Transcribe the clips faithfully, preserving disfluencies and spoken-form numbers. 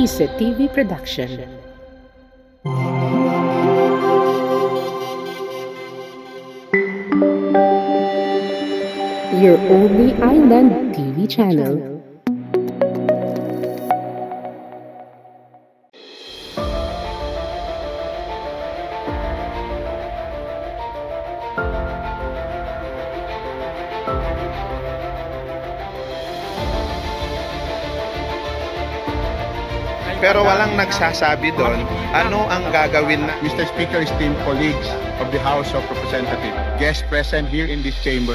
Isa T V Production. Your only island T V channel. Pero walang nagsasabi doon ano ang gagawin na Mister Speaker, esteemed colleagues of the House of Representatives, guests present here in this chamber,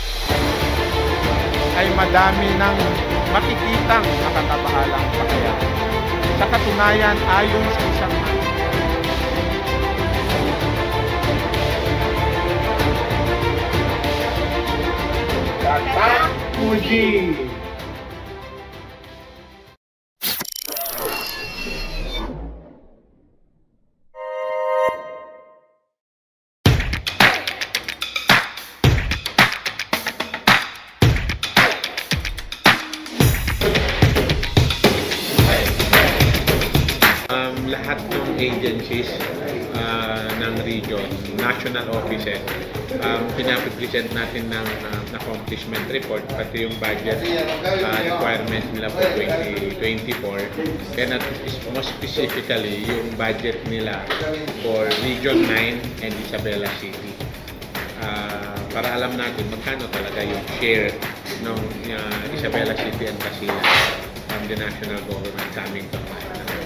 ay madami ng makikitang nakakabahalang pakayaan. Sa katunayan, ayon sa isang Tatak Fuji! Lahat ng agencies uh, ng region, national offices, um, pinapresent natin ng uh, accomplishment report, pati yung budget uh, requirements nila for twenty twenty-four, and at, most specifically yung budget nila for Region nine and Isabela City. Uh, para alam natin magkano talaga yung share ng uh, Isabela City and Basilan from the national government coming to us.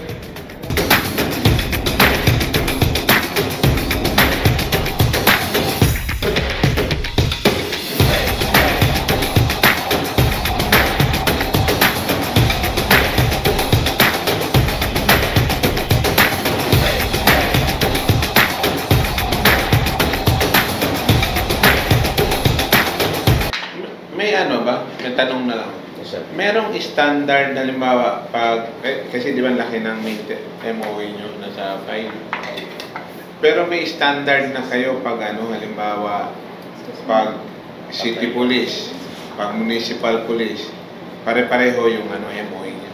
May ano ba? May tanong na lang. Yes, merong standard na halimbawa pag, eh, kasi di ba laki ng M O E nyo nasa file. Pero may standard na kayo pag ano, halimbawa pag city police, pag municipal police, pare-pareho yung ano, M O E nyo.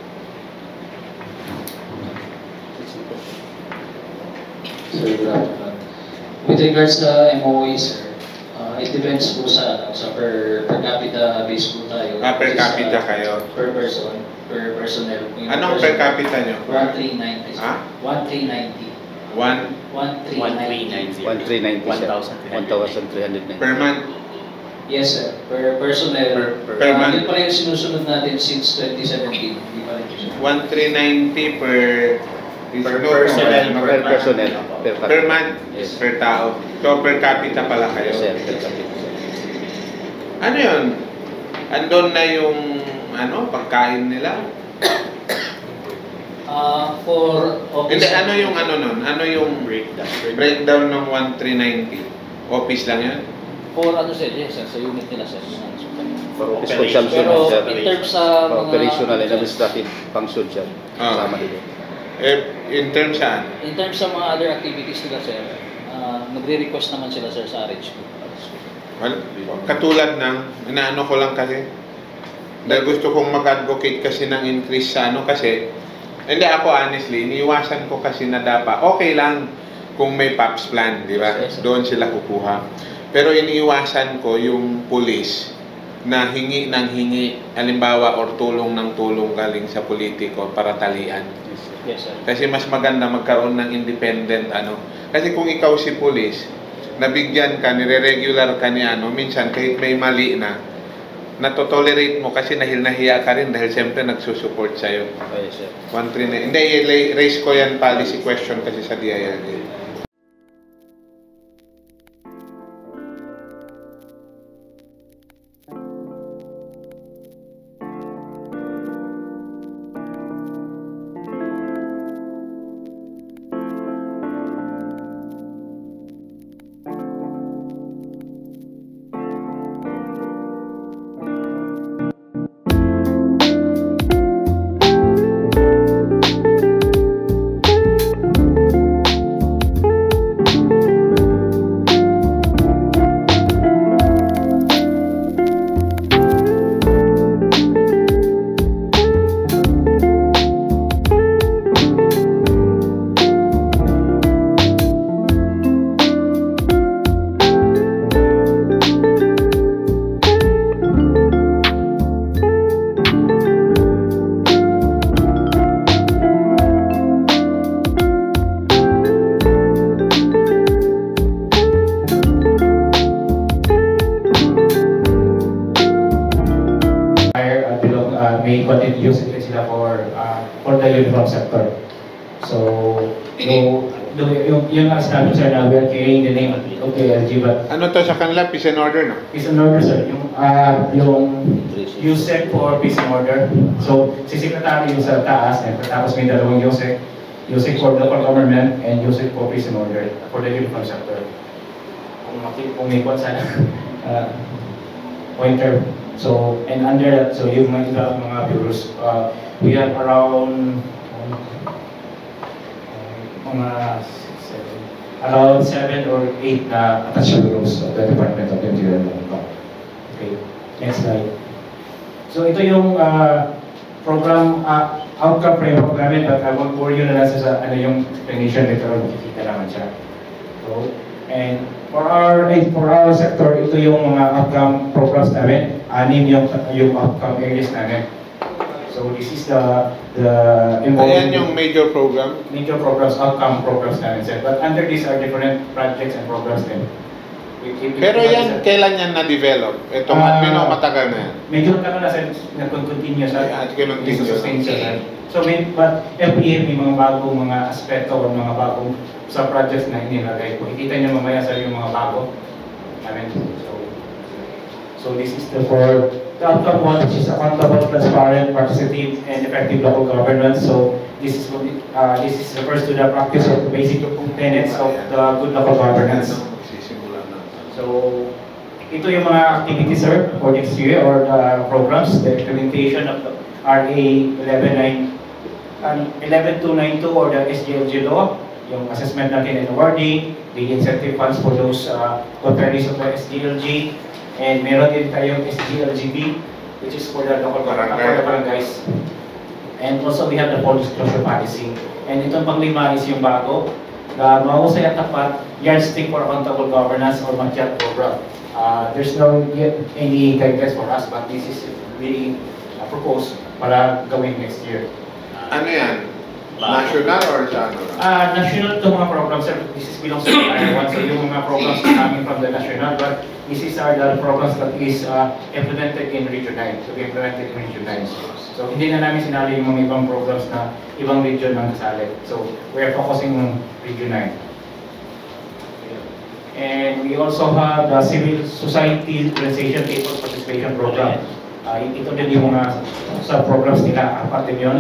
Sir, uh, with regards sa M O E, sir, Uh, it depends po sa, sa per, per capita base po tayo. Ah, per capita uh, kayo? Per person, per personnel. Yung anong person, per capita nyo? one three ninety. Ha? one three ninety. one three ninety. one three ninety. one thousand three hundred ninety. Per month? Yes, sir. Per personnel. Per, per, uh, per month? Yun pala yung sinusunod natin since twenty seventeen. Hindi pa rin siya. one three ninety per Per no, personnel. per, Per personnel. Per, per month, yes. per tao. So, per capita pala kayo. Yes, sir, per capita. Ano yun? Andun na yung ano, pagkain nila? Uh, for office. Hindi, ano yung ano nun? Ano yung breakdown, breakdown ng one three ninety? Office lang yan? For ano sir, yes, sir, sa unit nila sir. For office consumption, Pero sir. in terms sa For mga operational and administrative function, sir. Ah. Kasama dito. Eh, in terms saan? In terms sa mga other activities nila sir, uh, nagre-request naman sila sir sa R H Q. Well, katulad ng, inaano ko lang kasi, dahil gusto kong mag-advocate kasi ng increase sa ano kasi, hindi ako honestly, iniiwasan ko kasi na dapat, okay lang kung may P A P S plan, di ba? Yes, Doon sila kukuha. Pero iniiwasan ko yung police na hingi ng hingi, halimbawa, or tulong ng tulong galing sa politiko para talian. Yes, sir. Kasi mas maganda magkaroon ng independent ano. Kasi kung ikaw si police, nabigyan ka, nire-regular ka ni ano, minsan kahit may mali na, natotolerate mo kasi nahil nahiya ka rin dahil siyempre nagsusupport sa'yo. Oh, yes, sir. one three nine. Hindi, raise ko yan policy question kasi sa D I R D. may content use din sila for uh, for the uniform sector. So, so yung, yung, yung as namin sir na we are carrying the name of K L G, but Ano to sa kanila? Peace and order, no? peace and order sir, yung, uh, yung U S E C for peace and order. So, si Secretary yung sa taas, and tapos may dalawang U S E C, U S E C for local government, and U S E C for peace and order for the uniform sector. Kung makikita, kung may kwan sana, uh, pointer. So, and under that, so yung mga iba mga bureaus, uh, we have around um, mga seven, around seven or eight na uh, attached bureaus of the Department of the Interior. Okay, next slide. So ito yung uh, program uh, outcome framework namin, but I won't bore you na lang sa ano yung explanation later on, makikita naman siya. So, and for our for our sector, ito yung mga outcome programs namin. Anim yung yung outcome areas namin. So this is the the Ayan yung major program. major programs, outcome programs namin sir. But under these are different projects and programs din. We keep- we Pero keep- yan, kailan yan na-develop? Itong Ah, admin o matagal na yan? Medyo matagal na sir, nag-continue sa At continue. sustain siya sir. So may, but every year may mga bagong mga aspeto o mga bagong sa projects na inilagay. Kung ikita niyo mamaya sir yung mga bago. Amen. So, so this is the for the outcome one, which is accountable, transparent, participative, and effective local governance. So this is what it- uh, this is refers to the practice of the basic tenets of the good local governance. Sisimula na. So, ito yung mga activities, sir, for next year or the programs, the implementation of the R A eleven two ninety-two or the S G L G law, yung assessment natin and awarding, the incentive funds for those uh, conferees of the S G L G, and meron din tayong S G L G B, which is for the local Barangay. for the barangays. And also we have the full disclosure policy. And itong panglima is yung bago, the mahusay at tapat yardstick for accountable governance or MACHAT program. Uh, there's no yet any guidelines for us, but this is really uh, proposed para gawin next year. Ano yan? National or sa ano? Uh, national to mga programs, sir. This is belongs to Tier one, so yung mga programs na coming from the national, but this is are the programs that is uh, implemented in Region nine, to be implemented in Region nine. So hindi na namin sinali yung mga ibang programs na ibang region ng kasali. So we are focusing on Region nine. And we also have the Civil Society Organization People's Participation Program. Uh, ito din yung mga sub-programs nila, apat din yun.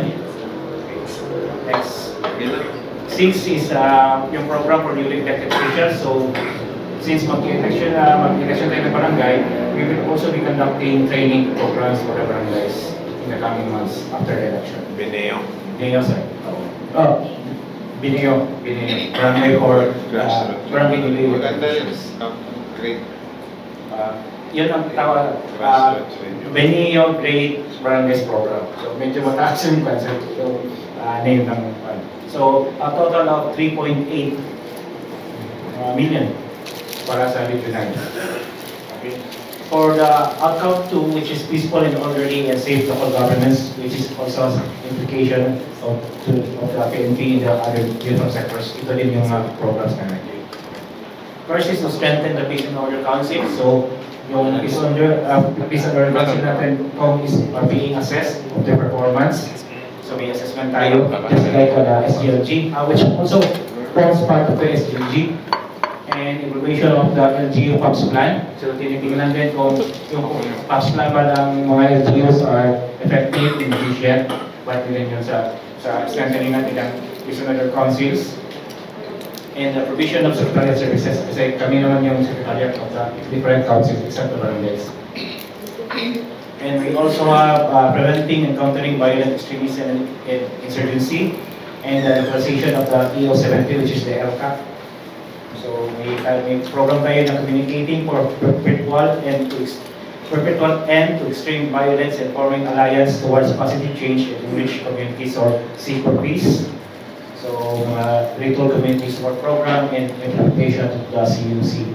Next. Six is uh, yung program for newly elected officials. So, since mag-election uh, mag-election tayo ng barangay, we will also be conducting training programs for the barangays in the coming months after the election. Bineo. Bineo, sir. Oh, Bineo. Bineo. Barangay or uh, barangay newly Maganda elected yun. officials. Oh, great. Uh, yun ang tawag, uh, Grassroots radio. Benio Great Barangays Program. So, medyo mataas yung concept, yung uh, name ng uh, So, a total of three point eight uh, million para sa Region nine. Okay. For the outcome two, which is peaceful and orderly and safe local governance, which is also implication of, to, of the P N P in the other different sectors, ito din yung uh, programs namin. First is to strengthen the Peace and Order Council. So, yung Peace and Order, uh, Peace and Order Council natin kung is are being assessed of their performance. So may assessment tayo, just like uh, the S G L G, uh, which also forms part of the S G L G. And evaluation of the L G U PAPS plan. So tinitingnan din kung yung PAPS plan ba ng mga L G Us are effective and efficient. Pwede din yun sa, sa strengthening natin ng Peace and Order Councils. And the provision of secretariat services, kasi kami naman yung secretariat of the different councils except the barangays. And we also have uh, preventing and countering violent extremism and, and insurgency, and the legalization of the E O seventy, which is the L C A P. So may, uh, may program tayo na communicating for perpetual and to ex perpetual end to extreme violence and forming alliance towards positive change and enrich communities or seek for peace. So uh, ritual community support program and implementation of the C U C.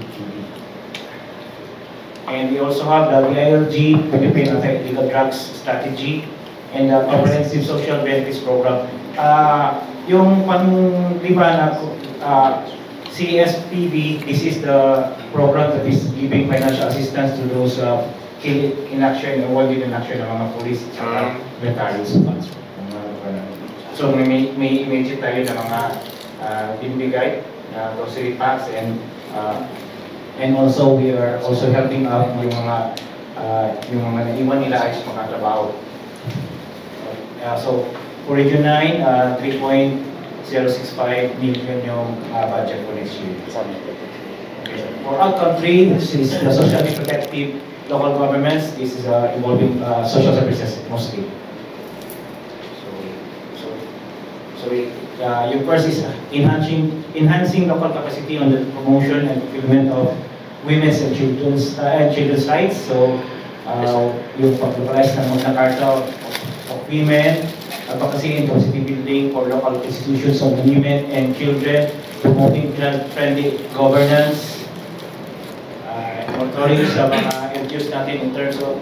And we also have the V I L G, Philippine Anti-Illegal Drugs Strategy, and the Comprehensive Social Benefits Program. Uh, yung panglima na uh, C S P B, this is the program that is giving financial assistance to those uh, kill in action, awarded in action ng mga police at military funds. So may, may image tayo ng mga uh, binibigay na grocery packs and uh, and also we are also helping out yung mga uh, yung mga naiwan nila ay makatrabaho. Uh, so for Region nine, uh, three point zero six five million yung uh, budget for next year. Okay. For outcome three, this is the socially protective local governments. This is uh, involving uh, social services mostly. So, uh, yung first is enhancing enhancing local capacity on the promotion and fulfillment of women's and children's uh, and children's rights. So, uh, yung pag-realize ng Magna Carta of, of Women, advocacy and capacity building for local institutions of women and children, promoting child-friendly governance, uh, monitoring sa mga L G Us natin in terms of.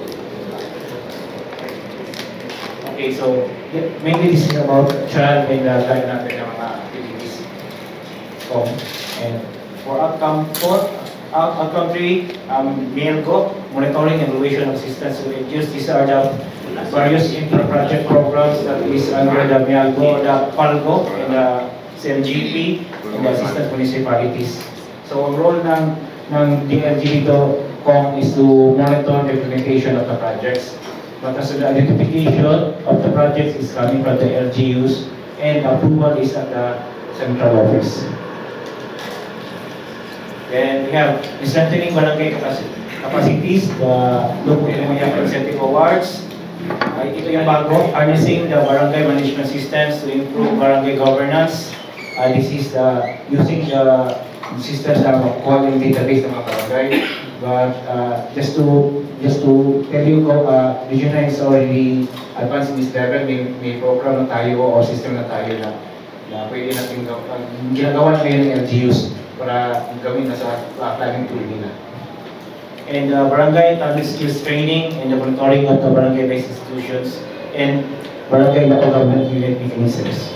Okay, so mainly this is about child and uh, guide natin ng mga activities. So, and for outcome four, out, outcome three, um, MIELCO, monitoring and evaluation of assistance to L G Us. These are the various infra-project programs that is under the MIELCO, the PALCO, and the C L G P, and the assistant municipalities. So, ang role ng, ng D L G dito kung is to monitor the implementation of the projects. But as the identification of the projects is coming from the L G Us and approval is at the central office. Then we have strengthening barangay capacities, the local area incentive awards. Uh, ito yung bago, harnessing the barangay management systems to improve barangay governance. Uh, this is uh, using the systems na calling database ng mga barangay. But uh, just to just to tell you, uh, Region nine is already advanced in this level. May, may program na tayo o system na tayo na, na pwede natin uh, ginagawa na ngayon ng L G Us para gawin na sa uh, planning tool nila. And uh, barangay public skills training and the monitoring of the barangay-based institutions and barangay local government unit mechanisms.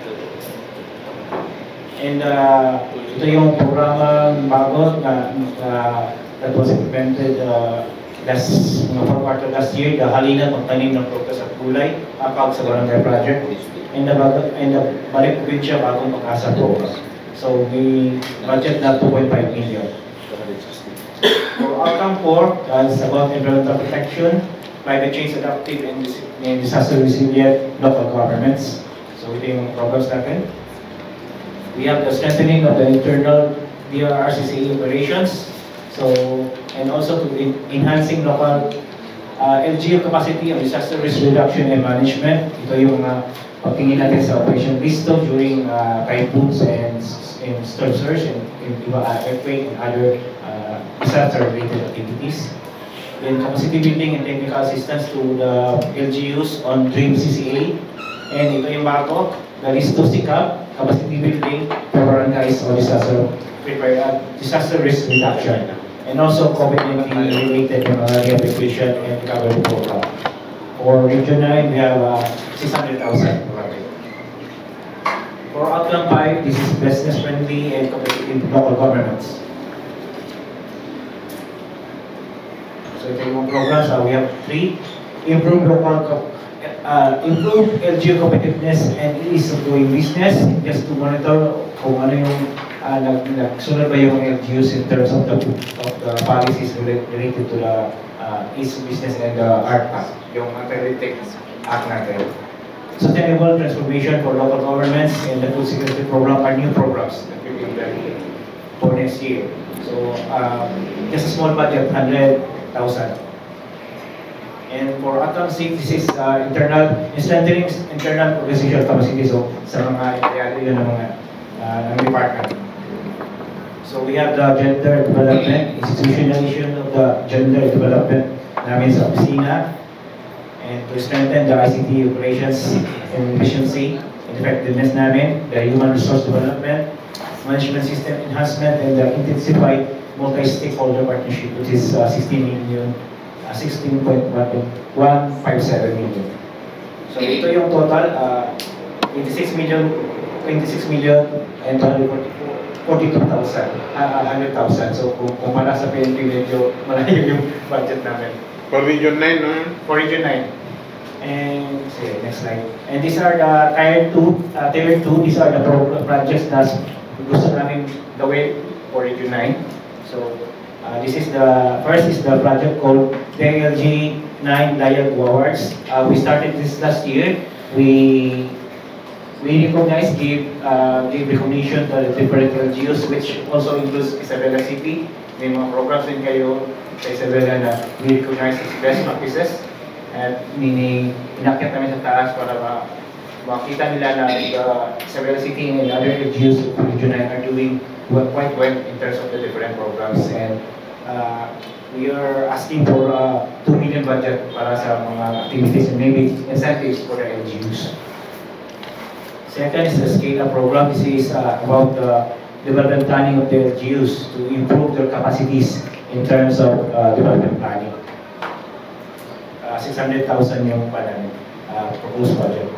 And uh, ito yung programang bago na uh, that was implemented uh, last mga uh, quarter last year, the Halina pagtanim ng prutas at gulay, apag sa barangay project, and the, and the Balik Provincia bagong pag-asa program. So we budget na two point five million. For outcome four, uh, it's about environmental protection, climate change adaptive and, and disaster resilient local governments. So ito yung programs natin. We have the strengthening of the internal D R R C C operations. So, and also to in, enhancing local uh, L G U capacity of disaster risk reduction and management. Ito yung uh, pagtingin natin sa Operation Visto during uh, typhoons and, and storm surge and, and uh, earthquake and other uh, disaster-related activities. Then capacity building and technical assistance to the L G Us on DREAM C C A. And ito yung bago, the Listo S I C A P, capacity building for barangays or disaster, prepare, uh, disaster risk reduction. And also COVID nineteen related uh, rehabilitation and recovery program. For Region nine, we have uh, six hundred thousand. For outcome five, this is business friendly and competitive local governments. So ito yung programs, uh, we have three. Improve local, uh, improve L G U competitiveness and ease of doing business, just to monitor kung ano yung Uh, nagsunod ba yung L G Us in terms of the, of the policies related to the uh, ease of business and the A R P A, yung Anti-Retake Act natin. Sustainable transformation for local governments and the food security program are new programs that will be implemented for next year. So, uh, just a small budget, one hundred thousand. And for outcome six, this is uh, internal, strengthening internal organizational capacity. So, sa mga area yun ng mga uh, ng department. So we have the gender development, institutionalization of the gender development namin sa opisina, and to strengthen the I C T operations and efficiency and effectiveness namin, the human resource development, management system enhancement, and the intensified multi-stakeholder partnership, which is uh, sixteen million, uh, sixteen point one five seven million. So ito yung total, uh, eighty-six million, twenty-six million, and two hundred forty-four. forty-two thousand, uh, one hundred thousand. So kung kumpara sa P N P, medyo malayo yung budget namin. For Region nine, no? For Region nine. And sige, next slide. And these are the tier two, uh, tier two, these are the pro projects na gusto namin gawin for Region nine. So, uh, this is the, first is the project called D L G nine Dialogue Awards. Uh, we started this last year. We we recognize, give, uh, give recognition to the different L G Us, which also includes Isabela City. May mga programs din kayo sa Isabela na we recognize as best practices. At meaning, inakyat namin sa taas para ma makita nila na the Isabela City and other L G Us of Region nine are doing well, quite well in terms of the different programs. And uh, we are asking for uh, two million budget para sa mga activities and maybe incentives for the L G Us. Second is the Scale Up program. This is uh, about the development planning of the L G Us to improve their capacities in terms of uh, development planning. Uh, six hundred thousand yung pan, uh, proposed budget.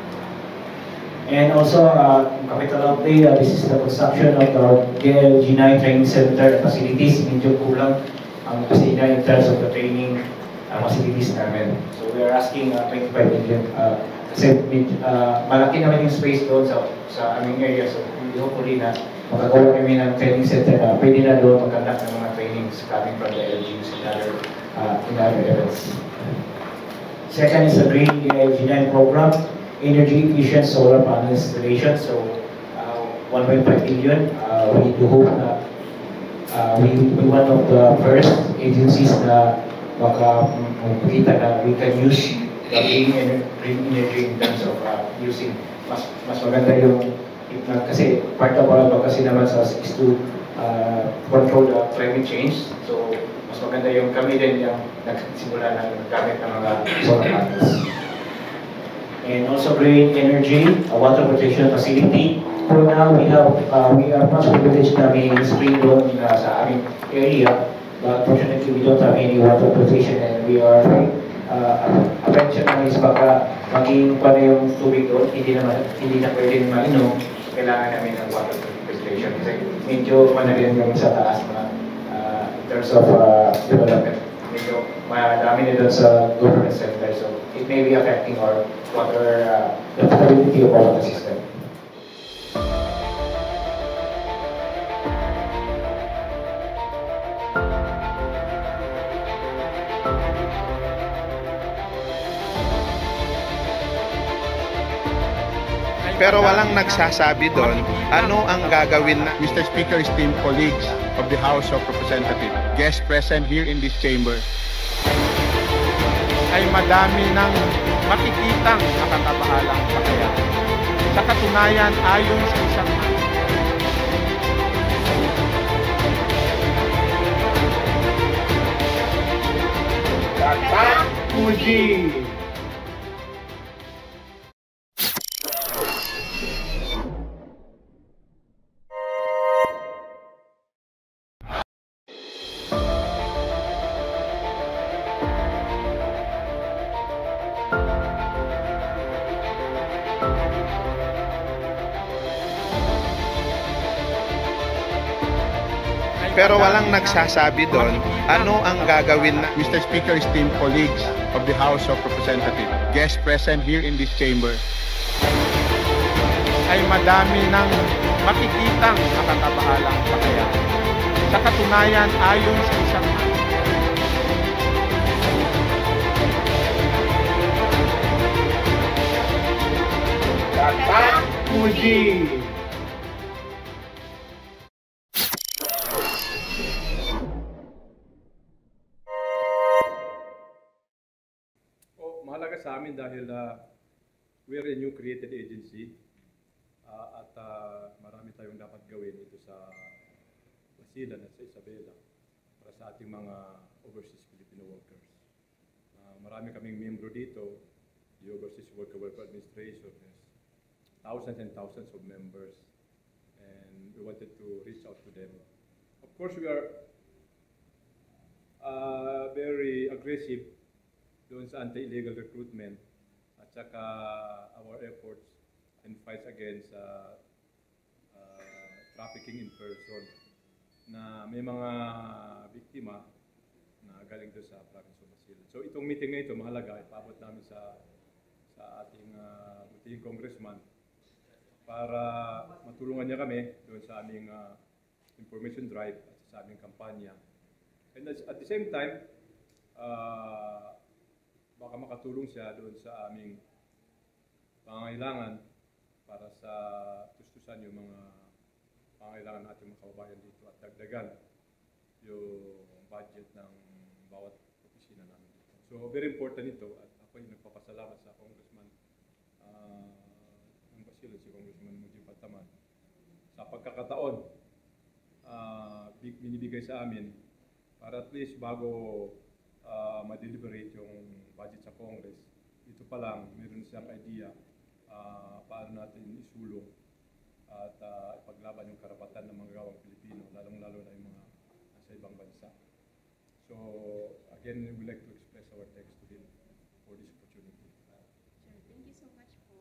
And also, uh, capital outlay, uh, this is the construction of the D L G nine training center facilities. Medyo kulang ang kasi in terms of the training uh, facilities namin. So we are asking uh, twenty-five million. Uh, kasi uh, malaki naman yung space doon sa, sa aming area. So hopefully na magagawa kami ng training center na pwede na doon magkandak ng mga trainings coming from the L G Us in other, uh, in other events. Second is the Green D L G nine program, energy efficient solar panel installation. So uh, one point five billion. Uh, we do hope na uh, we will be one of the first agencies na makakita na we can use the green, ener green energy in terms of uh, using. Mas mas maganda yung kasi part of our advocacy naman sa is to uh, control the climate change. So mas maganda yung kami din yung nagsimula na gamit ng mga solar panels. And also green energy, a water protection facility. For now, we have uh, we are much privileged na may spring doon uh, sa aming area. But fortunately, we don't have any water protection and we are uh, attention namin is baka maging pa na yung tubig doon, hindi na, hindi na pwede mainom, kailangan namin ng water protection. Kasi medyo panalin kami sa taas na uh, in terms of uh, development. Medyo madami na doon sa government center. So it may be affecting our water, uh, the stability of our water system. Pero walang nagsasabi doon ano ang gagawin na. Mister Speaker, esteemed colleagues of the House of Representatives, guests present here in this chamber, Ay madami ng makikitang nakakabahalang pakayahan. Sa katunayan, ayon sa isang Tatak Fuji! Pero walang nagsasabi doon ano ang gagawin na. Mister Speaker, esteemed colleagues of the House of Representatives, guests present here in this chamber, Ay madami ng makikitang nakakabahalang pakayahan. Sa katunayan, ayon sa isang Tatak Fuji! Mahalaga sa amin dahil uh, we're a new created agency uh, at uh, marami tayong dapat gawin dito sa Basilan at sa Isabela para sa ating mga overseas Filipino workers. Uh, marami kaming membro dito, the Overseas Worker Welfare Administration has thousands and thousands of members and we wanted to reach out to them. Of course, we are uh, very aggressive doon sa anti-illegal recruitment at saka our efforts and fights against uh, uh, trafficking in person na may mga biktima na galing doon sa province of Basilan. Basilan. So itong meeting na ito mahalaga, ipaabot namin sa sa ating uh, buting congressman para matulungan niya kami doon sa aming uh, information drive at sa aming kampanya. And at the same time, uh, baka makatulong siya doon sa aming pangangailangan para sa tustusan yung mga pangangailangan natin mga kababayan dito at dagdagan yung budget ng bawat opisina namin dito. So very important ito at ako yung nagpapasalamat sa Congressman uh, ng Basilan, si Congressman Mujib Bataman sa pagkakataon uh, binibigay sa amin para at least bago uh, ma-deliberate yung budget sa Congress, ito pa lang, meron siyang idea uh, paano natin isulong at uh, ipaglaban yung karapatan ng mga gawang Pilipino, lalong-lalo na yung mga nasa ibang bansa. So, again, we would like to express our thanks to him for this opportunity. Sure, thank you so much po.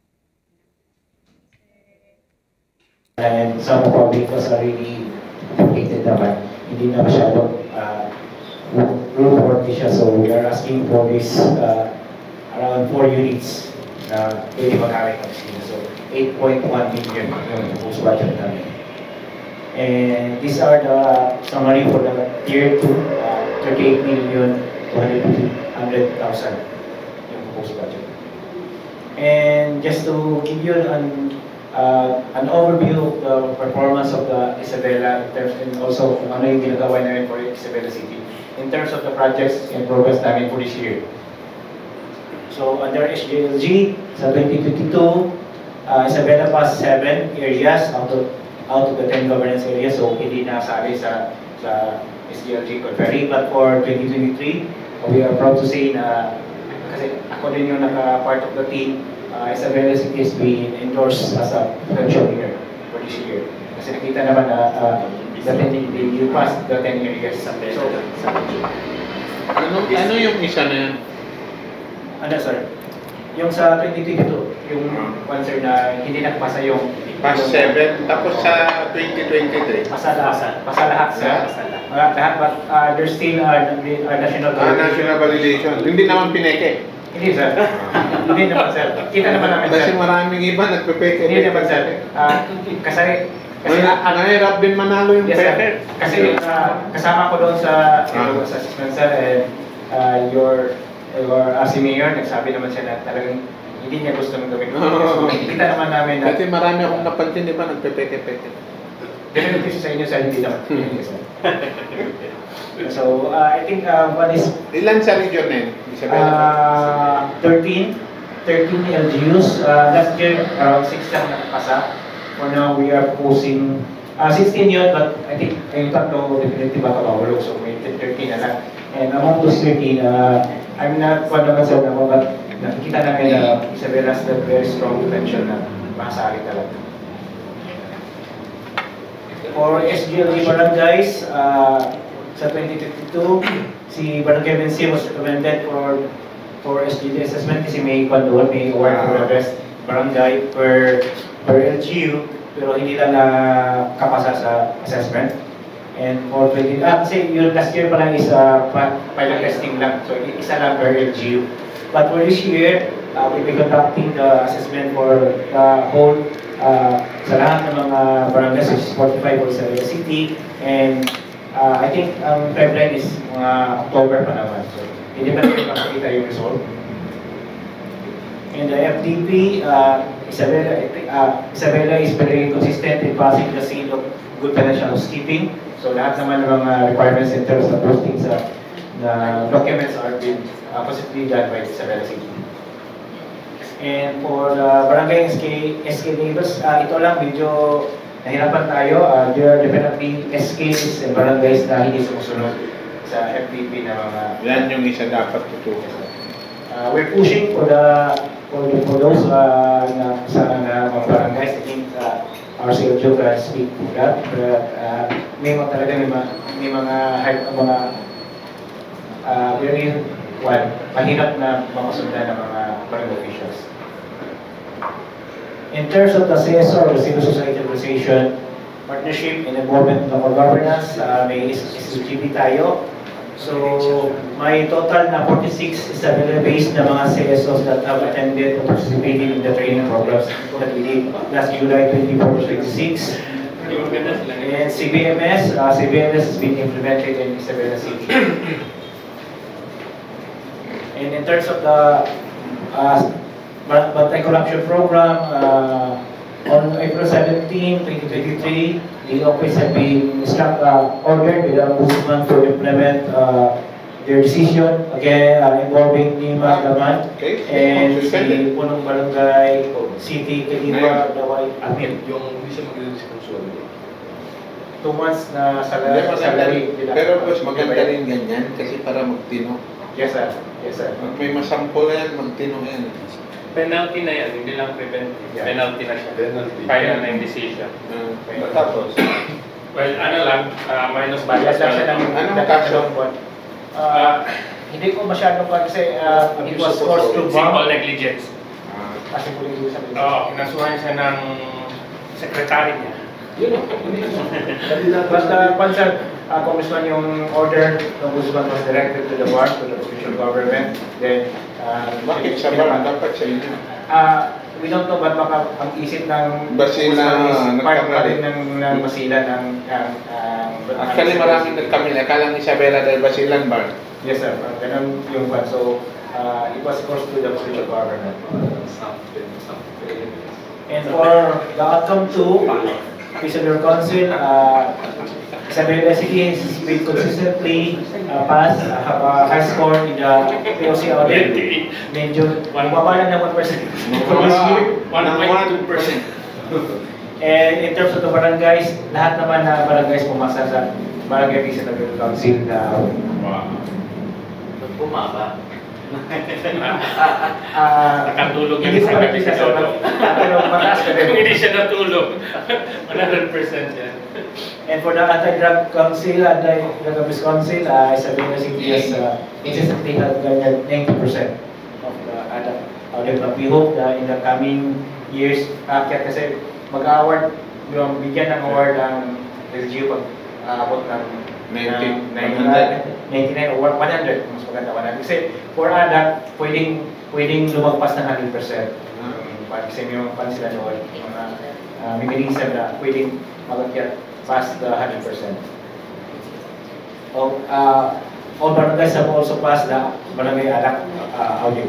And some public was really affected naman. Hindi na masyadong uh, room worthy siya. So we are asking for this uh, around four units na pwede magamit ng sila. So eight point one million yung post budget namin. And these are the summary for the tier two, uh, thirty-eight million two hundred thousand yung post budget. And just to give you an Uh, an overview of the performance of the Isabela in terms, and also kung ano yung ginagawa namin for Isabela City in terms of the projects and progress namin for this year. So under S G L G sa twenty twenty-two, uh, Isabela passed seven areas out of out of the ten governance areas, so hindi nasali sa sa S G L G Conferry. But for twenty twenty-three, we are proud to say na kasi ako din yung naka-part of the team. Uh, Isabela City is being endorsed as a potential winner for this year. Kasi nakita naman na uh, the ten, you passed the ten years. So, Ano, ano yung isa na yan? ano sir? Yung sa twenty twenty-two, yung one sir na hindi nakapasa yung Past seven, tapos sa twenty twenty-three. Pasa lahat. Pasa lahat sa lahat, lahat, but uh, there's still uh, a national Ah, national validation. Hindi naman pineke. Hindi sir. Hindi naman sir. Kita naman namin Kasi sir. maraming iba nagpepeke. Hindi naman sir. Uh, kasi kasi Ang nahirap din manalo yung yes, sir. peke. Kasi uh, kasama ko doon sa Ah. sa assessment sir, and uh, your your uh, si Mayor nagsabi naman siya na talagang hindi niya gusto mong gawin. So, kita naman namin na Kasi marami akong napansin, di ba, nagpepeke-peke. definitely sa inyo sir, hindi naman. So uh, I think uh, one is Ilan sa region na yun? Isabela? uh, thirteen L G Us. Uh, last year, around six lang nakapasa. For now, we are proposing uh, sixteen yun, but I think yung tatlo definitely baka mawalog. So may thirteen na lang. And among those thirteen, uh, I'm not one naman sa ako, but nakikita namin na Isabela has a very strong potential na makasali talaga. For S G L G barangays, uh, sa twenty twenty-two, si Barangay Bensi was recommended for for S G L G assessment kasi may kwan may award for the best barangay per per L G U, pero hindi lang nakapasa sa assessment. And for twenty, ah, kasi yung last year pa lang is uh, pilot testing lang, so isa lang per L G U. But for this year, uh, we'll be conducting the assessment for the whole uh, sa lahat ng mga barangays, which is forty-five for Isabela City, and uh, I think ang um, timeline is mga October pa naman. So, hindi pa natin makakita yung result. And the F D P, uh, Isabela, uh, Isabela is very consistent in passing the seal of good financial housekeeping. So lahat naman ng mga requirements in terms of posting sa na documents are being uh, positively done by Isabela City. And for the barangay S K, S K neighbors, uh, ito lang medyo nahirapan tayo. Uh, there are definitely S Ks and barangays na hindi sumusunod sa F D P na mga... Yan yung isa dapat tutukan. Uh, we're pushing for the for, the, for those uh, na sa na mga barangays. I think uh, our C O J can speak to that. But uh, may mga talaga may mga, may mga, mga uh, very well, mahirap na makasundan ng mga barangay officials. In terms of the C S R, the Civil Society Organization, partnership and involvement in local governance, uh, may S G B tayo. So, may total na forty-six Isabela-based na mga C S Os that have attended or participated in the training programs that we did last July twenty-four to twenty-six. And C B M S, uh, C B M S has been implemented in Isabela City. And in terms of the uh, anti-corruption program, uh, on April seventeenth, twenty twenty-three, the office had been struck, uh, ordered with the ombudsman to implement uh, their decision again uh, involving Nima Daman and si Punong Barangay City Kaliwa Daway Amir. Yung hindi siya mag-diskusyon. Two months na salary. salary Pero boss, maganda rin ganyan kasi para magtino. Yes sir. Yes sir. Pag may masampo na yan, magtino yan. Penalty na yan, hindi lang preventive. Yeah. Penalty na siya. Penalty. Kaya na yung decision. Uh, tapos, Well, ano lang, uh, minus Bayad bias lang siya ng Anong kaso? Uh, hindi ko masyadong pa kasi uh, it was forced to simple bomb. negligence. Kasi po yung sabi. Oo, kinasuhan siya ng sekretary niya. But uh, pansa, uh, Congressman, yung order ng Ombudsman was directed to the board, to the official government. Then, uh, bakit sa bar? Dapat sa inyo. Uh, we don't know, but baka ang isip ng Basila, Ombudsman is part pa nagkamali. rin ng, ng Basila ng... ng, ng Actually, maraming nagkamali. Akala ng Isabela dahil Basilan Bar. Yes sir, uh, ganun yung one. So, uh, it was forced to the official government. And for the outcome two, Prisoner Council, uh, Isabela City has been consistently uh, passed, uh, have a high score in the P O C audit. Medyo, bumaba lang ng one percent for this year. one point two percent. And in terms of the barangays, lahat naman na barangays pumasa sa Barangay Prisoner Council na Bumaba. uh, Nakatulog hindi yung ko sa alam gabi siya sa sa lolo. pero mataas ka Kung din. hindi siya natulog, one hundred percent yan. And for the Anti-Drug Council, Anti-Drug Abuse Council, uh, Isabela City has uh, consistently had ganyan ninety percent of the uh, audit. But we hope that in the coming years, aakyat kasi mag-award, yung bigyan ng award ang L G U pag aabot ng ninety, ninety-nine or one hundred, mas maganda one hundred. Kasi for A D A C, pwedeng, pwedeng lumagpas ng one hundred percent. Kasi may mga pan sila doon, mga uh, mechanism na pwedeng magakyat past the one hundred percent. Oh, uh, all barangays have also passed the barangay A D A C uh, audit.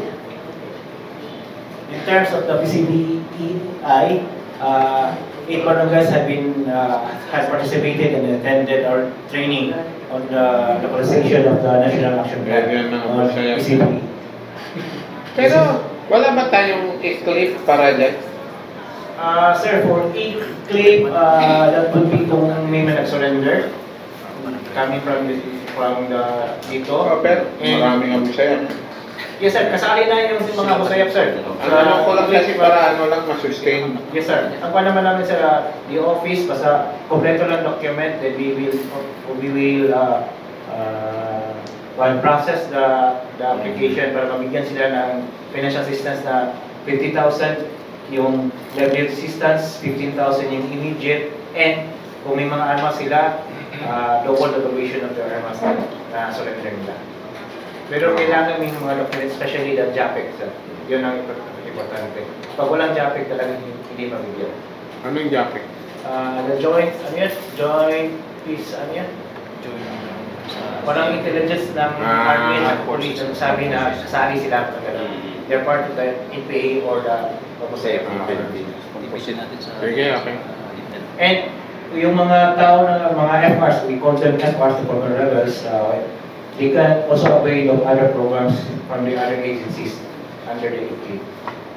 In terms of the P C B E I, uh, eight barangays have been uh, has participated and attended our training on the localization of the National Action Plan on P C B E. Pero, wala ba tayong clip para dyan? Uh, sir, for each claim, uh, that would be kung may man nag-surrender coming from the, from the dito. Oh, pero maraming abusaya. Yes sir, kasali na yung mga abusayap sir. Ano ano ko lang kasi para ano lang ma-sustain. Yes sir. Ang pa naman namin sa uh, the office, basta kompleto lang document, then we will we will uh, uh, well, process the the application para mabigyan sila ng financial assistance na fifty thousand yung livelihood assistance, fifteen thousand yung immediate, and kung may mga armas sila, uh, double the valuation of their armas na, na surrender nila. Pero kailangan may mga documents, especially the JAPEC, sir. Yun ang importante. Pag walang JAPEC talagang hindi mabigyan. Anong Japek? Uh, the joint, ano yan? Joint peace, ano yan? Joint. Walang intelligence ng Ah, army at police ang sabi na kasali sila. They're part of the N P A or the Opusay. Sige, okay. And yung mga tao na mga F Rs, we call them F Rs, the former rebels, uh, they can also avail of other programs from the other agencies under the A P A.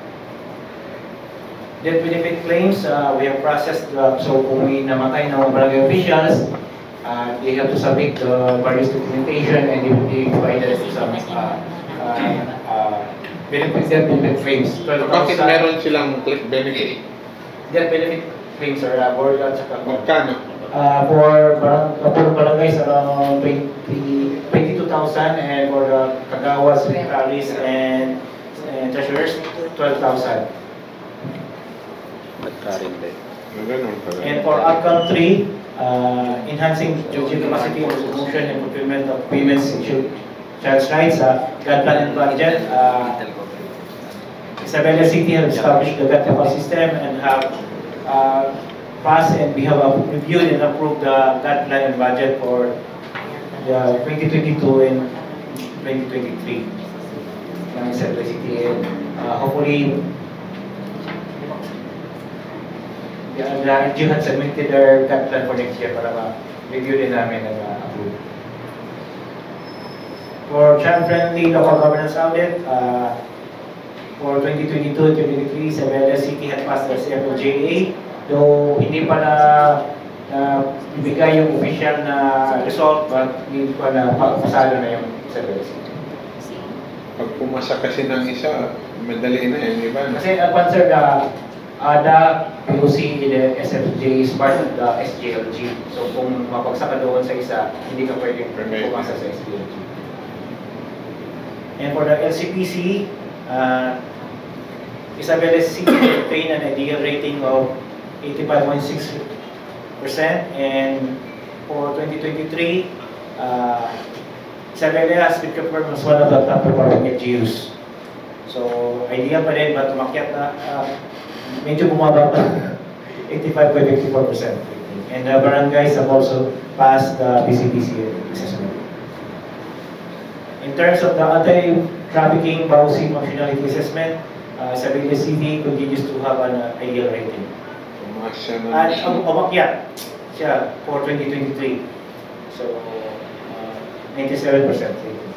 Death benefit claims, uh, we have processed, uh, so kung may namatay ng mga barangay officials, uh, they have to submit the various documentation and they will be provided some uh, uh, uh, benefit, death benefit claims. Bakit meron silang clip benefit? Death benefit claims are uh, for that sa Magkano? Uh, for barang, uh, for barangays around twenty-two thousand, and for the Kagawas, secretaries, and, and treasurers, twelve thousand. Nagkarin din. Ganun pala. And for outcome three, uh, enhancing L G U capacity on promotion and fulfillment of women's and chil- child's rights, uh, God plan and budget. Uh, Isabela City have established the God plan system and have uh, passed and we have uh, reviewed and approved the God plan and budget for the twenty twenty-two and twenty twenty-three. Ng Isabela City and uh, hopefully the L G U had submitted their God plan for next year para ma-review din namin and uh, approve. For child-friendly local governance audit, uh, for twenty twenty-two to twenty twenty-three, Isabela City had passed the C F L J A, though hindi pa na uh, ibigay yung official na result, but hindi pa na pasalo na yung Isabela City. Pag pumasa kasi ng isa, madali na yan, di ba? Kasi uh, concern na uh, the P O C in the S F J is part of the S J L G. So kung mapagsak ka doon sa isa, hindi ka pwedeng pumasa sa S J L G. And for the L C P C, uh, Isabela City obtained an ideal rating of eighty-five point six percent, and for twenty twenty-three, uh, Isabela has been confirmed as one of the top performing L G Us. So, ideal pa rin, but umakyat na, uh, medyo bumaba pa, eighty-five point five four percent. And the barangays have also passed the B C P C assessment. In terms of the anti-trafficking policy functionality assessment, uh, Isabela City continues to have an uh, ideal rating. Pumasya na At siya. um, umakyat siya for twenty twenty-three. So, uh, ninety-seven percent.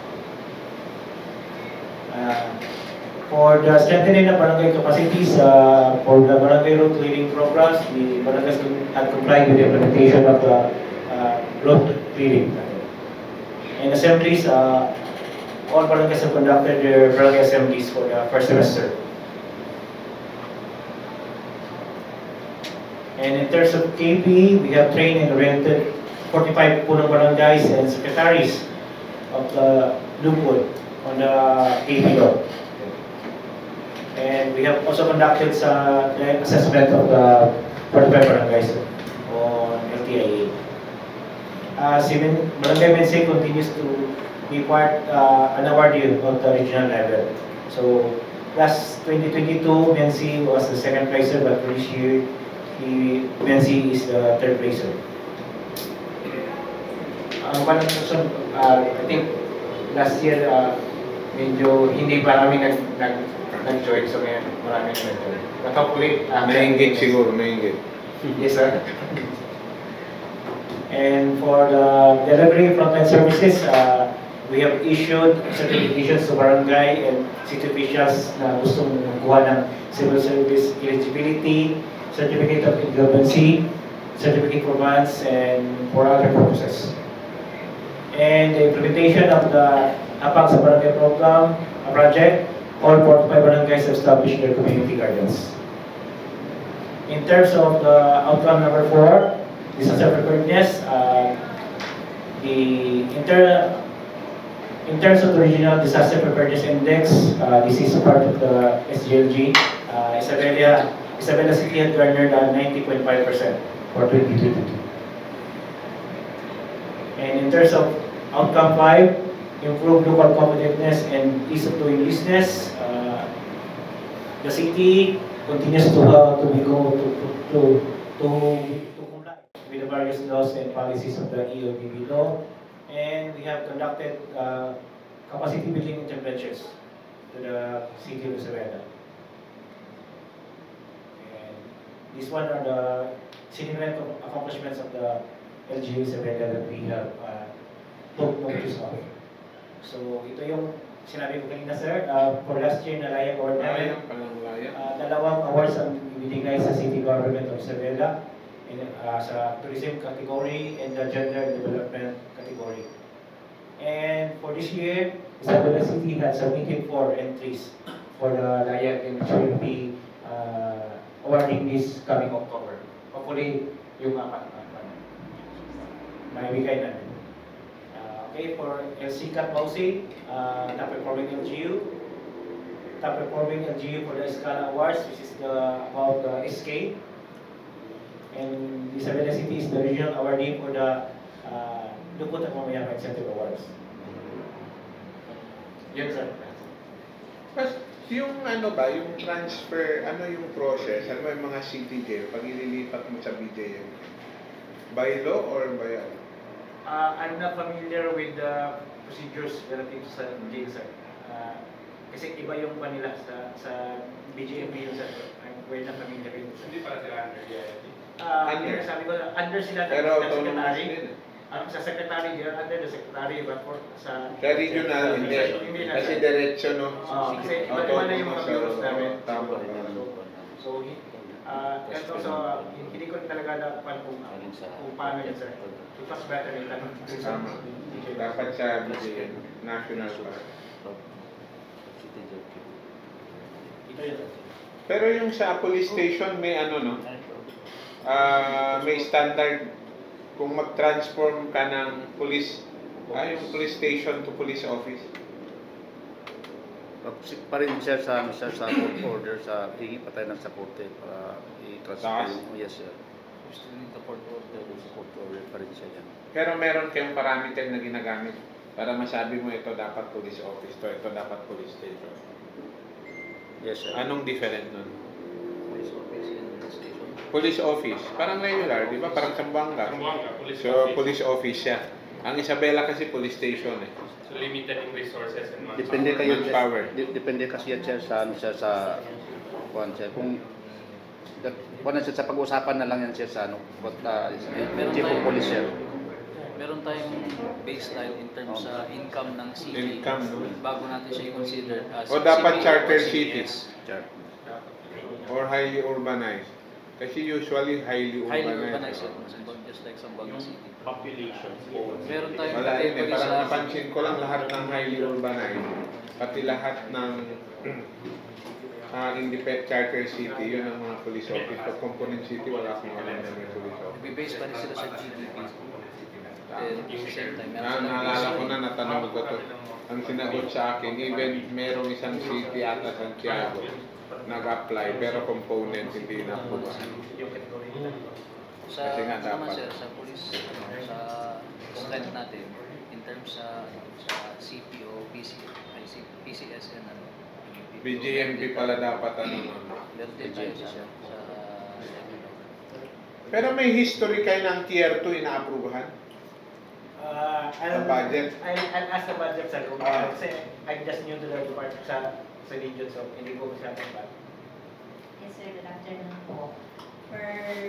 Uh, for the strengthening of barangay capacities, uh, for the barangay road clearing programs, the barangays had complied with the implementation of the uh, road clearing. And assemblies, uh, all barangays have conducted their barangay assemblies for the first semester. And in terms of K P, we have trained and oriented forty-five punong barangays and secretaries of the Lukod on the K P law. And we have also conducted sa the assessment of the forty-five barangays on L T I A. Uh, si Barangay Mensay continues to be part, uh, an awardee of the regional level. So, last twenty twenty-two, Mensay was the second placer, but this year, he, Mensay is the third placer. Ang uh, uh, I think last year, uh, medyo hindi pa namin nag, nag, nag-join, so may marami na nag-join. But hopefully, uh, Nainggit siguro, nainggit. Yes, sir. And for the delivery frontline services, uh, we have issued certifications to barangay and city officials na gustong magkuha ng civil service eligibility, certificate of incumbency, certificate for bonds, and for other purposes. And the implementation of the Apag sa Barangay program, a project, all forty-five barangays have established their community gardens. In terms of the outcome number four, disaster preparedness, uh, the inter in terms of the regional disaster preparedness index, uh, this is part of the S G L G. Uh, Isabela, Isabela City had garnered uh, ninety point five percent for twenty twenty-two. And in terms of outcome five, improve local competitiveness and ease of doing business. Uh, the city continues to uh, to be go to to to to comply with the various laws and policies of the E O B B law, and we have conducted uh, capacity building interventions to the city of Isabela. And these one are the significant accomplishments of the L G U Isabela that we have uh, took notice of. So ito yung sinabi ko kanina, sir, uh, for last year na Laya Award namin. Uh, dalawang awards ang ibinigay sa City Government of Isabela in, uh, sa tourism category and the gender development category. And for this year, Isabela City had submitted four entries for the Laya, and which will be uh, awarding this coming October. Hopefully, yung apat na may bigay namin. Okay, for El Sikat Bausi, uh, top performing L G U, top performing L G U for the Escala Awards, which is the, about the S K. And Isabela City is the regional awardee for the uh, Lungkot at Mamayan Incentive Awards. Yun, sir. Mas, yung ano ba, yung transfer, ano yung process, ano ba yung mga city jail, pag ililipat mo sa B J M? By law or by ano? Uh, I'm not familiar with the procedures relative sa jail, sir. Uh, kasi iba yung kanila sa sa B J M P yun, sir. I'm, we're not familiar with it. Hindi para sila under D I L T. Uh, Under. under. Sabi ko, under sila ng Pero ng autonomous secretary. din. Um, sa secretary, they're under the secretary, but for sa... Sa regional, hindi. Hindi na, Kasi sir. diretso, no? Ah, kasi iba-iba na yung mga bureaus namin. Tama. So, uh, and also, uh, hindi ko talaga dapat kung, kung paano yun, sir. It was better in tanong. Tama. Dapat sa B J M, national pa. Ito yun. Pero yung sa police station, may ano, no? Ah, may standard kung mag-transform ka ng police, ah, yung police station to police office. Pa rin sir sa, ano, sir, sa court order, sa hingi pa tayo ng supporte para i-transfer Taas? yung, yes sir. Gusto nyo sa court order, sa court order pa rin siya yan. Pero meron kayong parameter na ginagamit para masabi mo ito dapat police office to, ito dapat police station. Yes sir. Anong different nun? Police office and station. Police office, parang regular, di ba? Parang Zamboanga. Zamboanga, police So, office. police office siya. Ang Isabela kasi police station eh. So limited in resources and manpower. Depende kayo sir, Manpower. di- depende kasi yan sir sa ano sir sa kuan sir kung that, kuan na, sir, sa pag-usapan na lang yan sir sa ano what uh, Meron chief of tayong- police sir. Meron tayong baseline in terms sa income ng city Income, no? bago natin siya i-consider as O dapat city charter or C P cities. S. Sir. Or highly urbanized. Kasi usually highly urbanized. Highly urbanized, Sambag- just like Zamboanga City. Population. Meron tayong Wala yun eh. category Parang sa- napansin ko lang lahat ng highly urbanized. Pati lahat ng uh, independent charter city, yun ang mga police office. Pag component city, wala akong alam na may police office. Nagbe-base pa rin sila sa G D P. Then, at the same time, meron Na, silang naalala ko baseline. na natanong ko to. Ang sinagot sa akin, even merong isang city ata Santiago, nag-apply, pero component hindi na po. Sa, Kasi nga naman dapat. sir, sa police, ano, sa strength natin, in terms sa, ano, sa C P O, P C, ay, C- P C S and ano, B J M P pala dapat ano nun. meron din tayo sa, sa level of Pero may history kayo ng tier two ina-approvahan? Uh, Ang budget? I'll, I'll ask the budget, sir. Kung Ah. kasi I'm just new to the department sa, sa region, so hindi ko masyadong ba. Yes, sir. Good afternoon po. For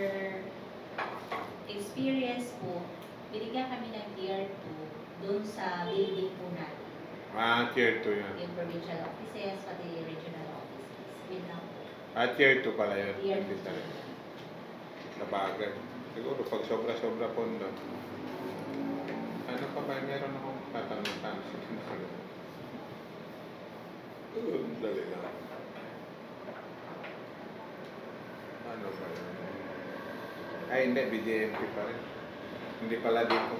experience po, binigyan kami ng tier two dun sa building po natin. Ah, tier two yun. Yung provincial offices, pati regional offices. Yun lang po. Ah, tier two pala yun. Tier Hindi two. talaga. Nabagal. Siguro pag sobra-sobra pondo. Ano pa ba? Meron akong tatanong-tanong sa sinasagot. Uh, dali lang. Ano ba yun? Ay, hindi. B J M P pa rin. Hindi pala dito.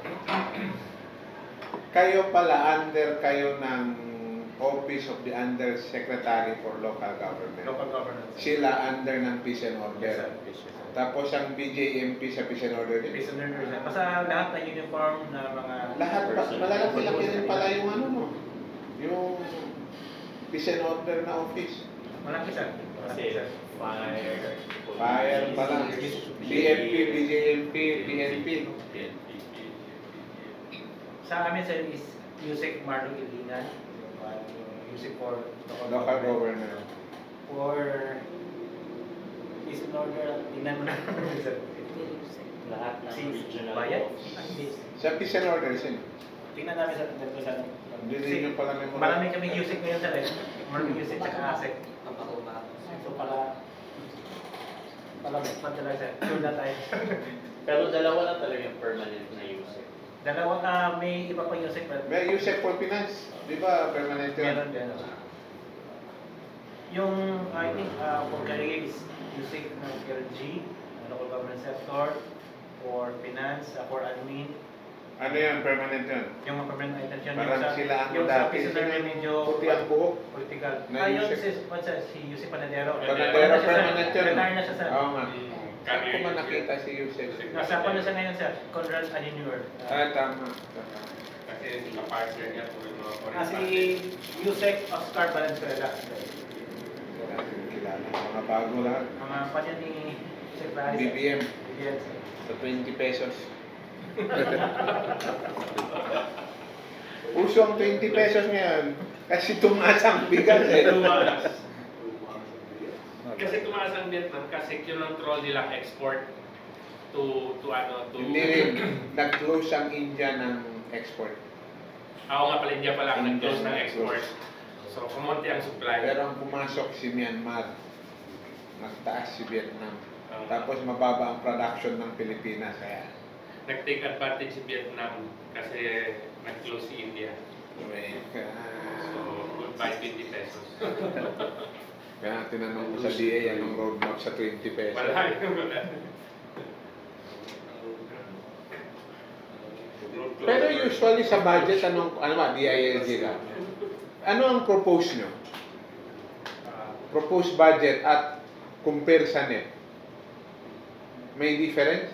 Kayo pala, under kayo ng Office of the Undersecretary for Local Government. Local governance. Sila under ng Peace and Yes, Order. sir. Tapos ang B J M P sa Peace and Order din. Based on their reason. Basta lahat ng uniform na mga... Lahat pa, malalaki-laki rin pala yung ano no. Yung Peace and Order na office. Malaki, sir. Malaki, sir. Fire. Fire pala. B F P, B J M P, P N P. Sa amin, sir, is Yusek Marlo Ilinan. Yung uh, yung Yusek for Local government. For peace and order, tingnan mo na. Sir. Lahat ng Si regional Bayan? office. Ah, hindi. Sa Peace and Order, sino? Tingnan namin sa dito sa... Hindi rin yung pala may mga... Marami kaming Yusek ngayon, sir. Eh. Marami Yusek sa Asek. So, pala... Pala, pala, sir. Sure na tayo. Pero dalawa lang talaga yung permanent na user. Dalawa, ah, may iba pa Yusek. But May Yusek for Finance. Di ba permanent yun? meron din. Yung, I think, uh, for career is Yusek ng L G, local government sector, for finance, uh, for admin. Ano yun? Permanent yun? Yung mga permanent items yun. Parang yung sa, sila ang yung sa dati. office na medyo Puti ang buhok. political. Na Ah, yun Yusek. si, what's that, si Yusek Panadero. Panadero, Ano siya, sir? permanent yun. Retire na siya, sir. Oo nga. Saan ko man nakita si Yusek? Nasa pa na sa ngayon, sir. Conrad Adenauer. Ah, tama. Kasi kapartner niya po yung mga foreign Ah, si partners. Yusek Oscar Valenzuela. Kilala. Mga bago lahat. Mga panya ni Secretary. B B M. B B M, sir. Sa twenty pesos. Uso ang twenty pesos ngayon. Kasi tumaas ang bigas eh. Tumaas. Kasi tumaas ang Vietnam kasi kinontrol nila export to to ano to Hindi rin. Nag-close ang India ng export. ako nga pala India pala ang India nag-close ng na export. So kumonti ang supply. Pero ang pumasok si Myanmar. Nagtaas si Vietnam. Um, Tapos mababa ang production ng Pilipinas. Kaya nag-take advantage si Vietnam kasi nag-close si India. may, So goodbye twenty pesos. kaya tinanong ko sa D A anong roadmap sa twenty pesos. Wala. Wala. Pero usually sa budget, anong, ano ba, D I L G ka? Ano ang propose nyo? Propose budget at compare sa net. May difference?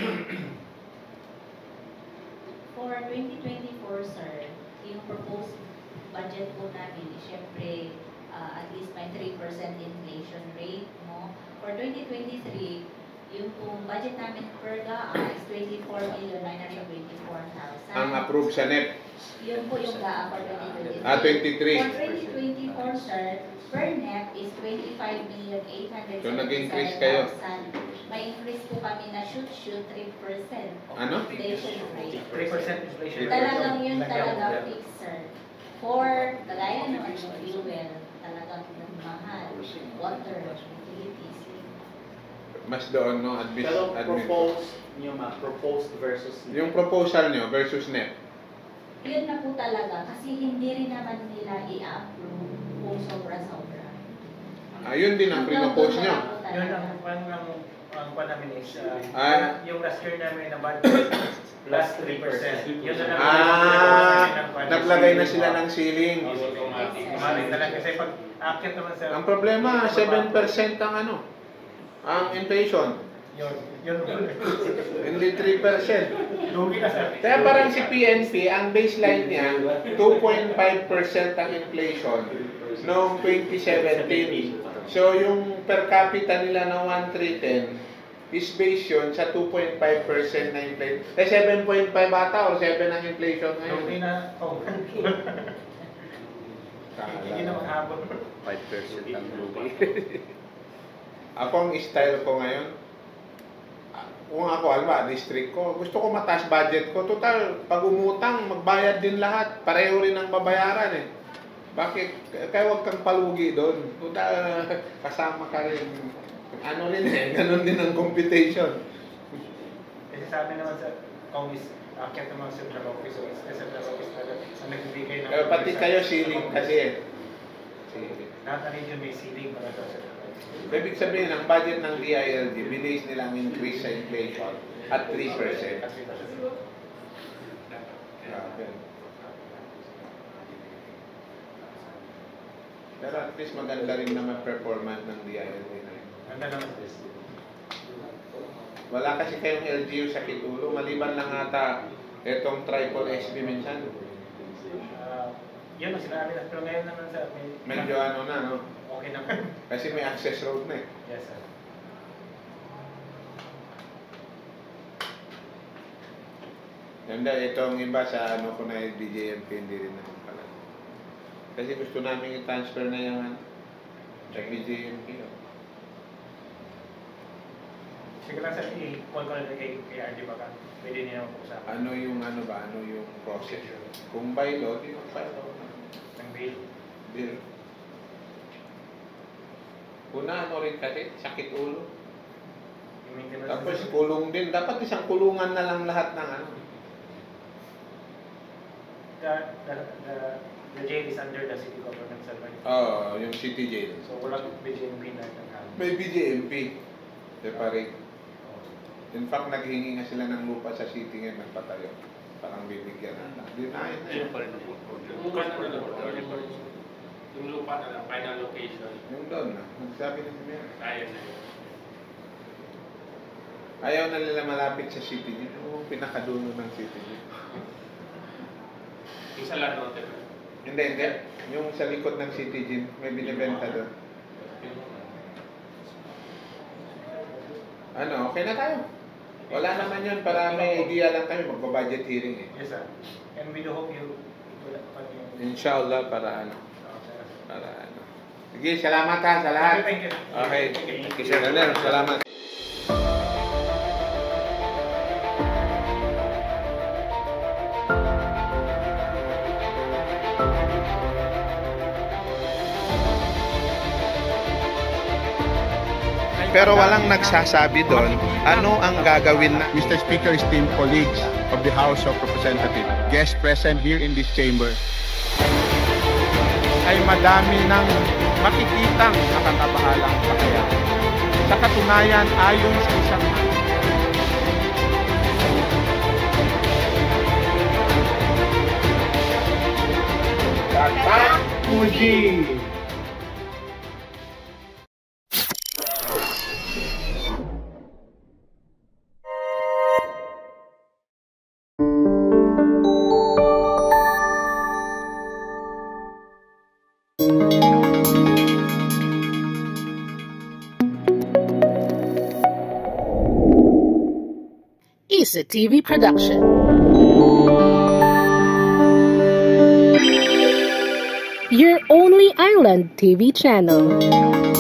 For twenty twenty-four, sir, yung proposed budget po namin, syempre, uh, at least may three percent inflation rate, no? For twenty twenty-three, yung pong budget namin per G A A is twenty-four million nine hundred twenty-four thousand. Ang approved sa net? Yun po yung G A A for twenty twenty-three. Ah, twenty-three. For twenty twenty-four, sir, per net is twenty-five million eight hundred So, nag-increase seventy-seven kayo? thousand. May increase po kami na shoot-shoot three percent. Ano? Inflation rate. three percent inflation. Talagang yun talaga fixed, sir. For kagaya ng ano, fuel, talagang mahal. Water, utilities. Mas doon, no? Admis, Pero admin. proposed nyo ma, proposed versus Yung proposal nyo versus net. Yun na po talaga kasi hindi rin naman nila i-approve kung sobra-sobra. Ayun din ang pinopose nyo. Yun ang ang ang ang pa namin is uh, Ah. yung last year namin na budget plus three percent. Yun na lang. Ah, naglagay na sila ng ceiling. Kumarin na lang kasi pag akit naman sa... Ang problema, seven percent ang ano, ang inflation. Yun, yun. Hindi three percent. Lugi na sa... Kaya parang si P N P, ang baseline niya, two point five percent ang inflation noong twenty seventeen. So yung per capita nila na one thousand three hundred ten is based yun sa two point five percent na inflation. Eh seven point five ata or seven ang inflation ngayon. Lugi na. Oh. Hindi na maghabol. five percent ang lugi. Ako ang style ko ngayon, kung ako, alba, district ko, gusto ko mataas budget ko. Total, pag umutang, magbayad din lahat. Pareho rin ang babayaran eh. Bakit? Kaya huwag kang palugi doon. Total, kasama ka rin. Ano rin eh, ganun din ang computation. Kasi sa amin naman sa Congress, akit naman sa central office, so it's the central office na ang nagbibigay ng... Eh, pati kayo ceiling kasi eh. Ceiling. Lahat na region may ceiling para sa central office. Ibig sabihin, ang budget ng D I L G, bilis nilang increase sa inflation at three percent. Grabe. Pero at least maganda rin naman performance ng D I L G na yun. Ganda naman this. Wala kasi kayong L G U sa Kitulo, maliban lang ata itong triple S B minsan. Uh, yun ang sinabi na, pero ngayon naman sa... May, Medyo ano na, no? Okay naman. Kasi may access road na eh. Yes, sir. Ganda, itong iba sa ano ko na D J M P, hindi rin naman pala. Kasi gusto namin i-transfer na yung ano, sa D J M P. Oh. Sige lang sir, i-call ko na kay, kay R D baka pwede niya naman po sa Ano yung ano ba, ano yung process? Kung by law, di ba by law na? ng bill. Bill. Una ano rin kasi, sakit ulo. Yung maintenance. Tapos kulong din. Dapat isang kulungan na lang lahat ng ano. The, the, the, the jail is under the city government server. Oo, oh, yung city jail. So walang B J M P na nagkakaroon. May B J M P. Separate. In fact, naghingi nga sila ng lupa sa city ngayon, nagpatayo. Parang bibigyan na. Dinayin na yun. Yung lupa na lang. Yung lupa na lang, final location. Yung doon na. Nagsabi na si Mayor. Kaya na yun. Ayaw na nila malapit sa City Gym. Yung pinakadulo ng City Gym. Isa lang note. Hindi, hindi. Yung sa likod ng City Gym, may binibenta doon. Ano, okay na tayo. Wala naman yun para may idea lang kami. Magpa-budget hearing eh. Yes, sir. And we do hope you... Inshallah, para ano. Para ano. Sige, salamat ha sa lahat. Thank you. Okay. Thank you, sir. Salamat. Pero walang nagsasabi doon ano ang gagawin na. Mister Speaker, esteemed colleagues of the House of Representatives, guests present here in this chamber, Ay madami ng makikitang nakakabahalang pakayan. Sa katunayan, ayon sa isang Tatak Puji! Isa T V production. Your only island T V channel.